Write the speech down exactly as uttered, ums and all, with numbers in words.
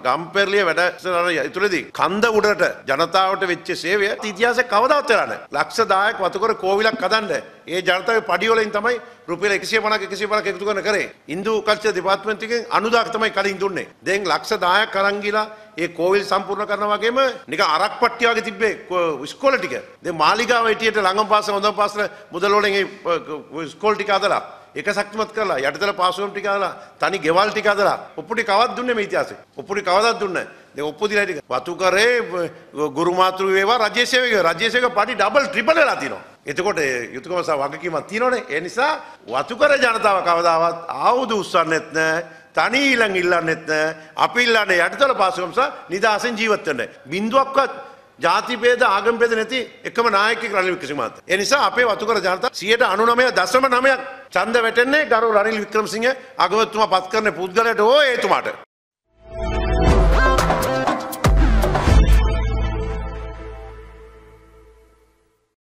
ගම්පෙරළිය වැඩසටහන ඇතුළේදී කන්ද උඩට ජනතාවට වෙච්ච සේවය ඉතිහාසයේ කවදාවත් වෙලා නැහැ. ලක්ෂ දහයක් වතුකර කෝවිලක් හදන්න ඒ ජනතාවේ පඩි වලින් තමයි රුපියල් එකසිය පනහක් එකසිය පනහක් එකතු කරන කරේ. ඉන්දු කල්චර් දෙපාර්තමේන්තුව එකෙන් අනුදායක තමයි කලින් දුන්නේ. දැන් ලක්ෂ දහයක් අරන් ගිහලා ඒ කෝවිල් සම්පූර්ණ කරනවා වගේම නිකන් අරක් පට්ටිය වගේ තිබ්බේ ඉස්කෝල ටික. දැන් මාලිගාව හිටියට ළඟම පාසල හොඳම පාසල මුදල් වලින් ඒ ඉස්කෝල ටික හදලා ඒක ශක්තිමත් කරලා යටිතල පාසුවම් ටික හදලා තනි ගෙවල් ටික හදලා ඔප්පු ටික කවවත් දුන්නේ මේ ඉතිහාසෙ. ඔප්පු ටික කවදාවත් දුන්නේ නැහැ. දැන් ඔප්පු දිලා ටික වතු කරේ ගුරු මාතෘ වේවා රජ්‍ය සේවක රජ්‍ය සේවක පඩි ඩබල් ට්‍රිපල් වෙලා තියෙනවා. එතකොට යුතුයකම සහ වගකීමක් තියෙනවනේ. ඒ නිසා වතු කර ජනතාව කවදාවත් ආයුධ උස්සන්නෙත් නැහැ. තනි ඊළඟ ඉල්ලන්නෙත් නැහැ. අපි ඉල්ලන්නේ යටිතල පාසුවම් සහ නිදාසෙන් ජීවත් වෙන්න. බින්දුවක්වත් ජාති ભેද ආගම් ભેද නැති එකම නායකයෙක් රනිල් වික්‍රමසිංහ. ඒ නිසා අපේ වතුකර ජනතාව සියයට අනූනවය දශම නවයක් ඡන්ද වැටෙන්නේ ගරු රනිල් වික්‍රමසිංහ අගමැතිතුමා පත් කරන පුද්ගලයාට හෝ එතුමාට.